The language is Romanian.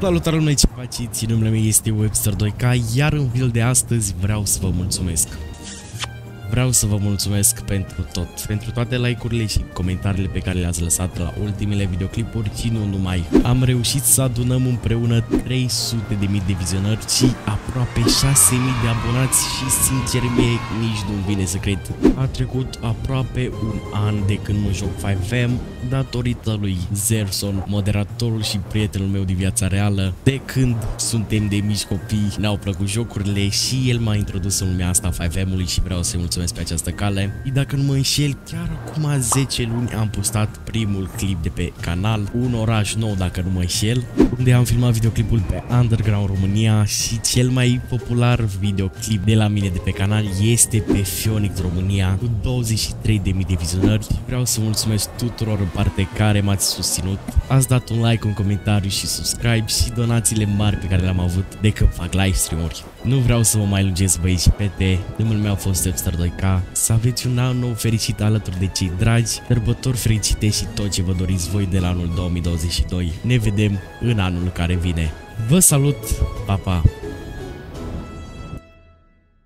Salutare lumea, ce faceți? Numele meu este Webster 2K, iar în video de astăzi vreau să vă mulțumesc. Vreau să vă mulțumesc pentru tot, pentru toate like-urile și comentariile pe care le-ați lăsat la ultimele videoclipuri și nu numai. Am reușit să adunăm împreună 300.000 de vizionări și aproape 6.000 de abonați și sincer mie nici nu-mi vine să cred. A trecut aproape un an de când mă joc 5M datorită lui Zerson, moderatorul și prietenul meu din viața reală. De când suntem de mici copii ne-au plăcut jocurile și el m-a introdus în lumea asta 5M-ului și vreau să-i mulțumesc pe această cale. Și dacă nu mă înșel, chiar acum 10 luni am postat primul clip de pe canal, un oraș nou dacă nu mă înșel, unde am filmat videoclipul pe Underground România și cel mai popular videoclip de la mine de pe canal este pe Phoenix România cu 23.000 de vizionări. Vreau să mulțumesc tuturor în parte care m-ați susținut, ați dat un like, un comentariu și subscribe și donațiile mari pe care le-am avut de când fac live stream-uri. Nu vreau să vă mai lungesc, băieți și fete, numele meu a fost Webster 2K, să aveți un an nou fericit alături de cei dragi, sărbători fericite și tot ce vă doriți voi de la anul 2022. Ne vedem în anul care vine. Vă salut, pa, pa!